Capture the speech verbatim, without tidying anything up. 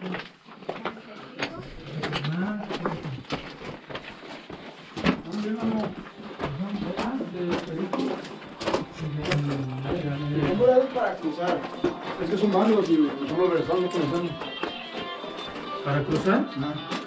¿Cómo era para cruzar? Es que son varios y son los regresados, no conocemos. ¿Para cruzar? Ah.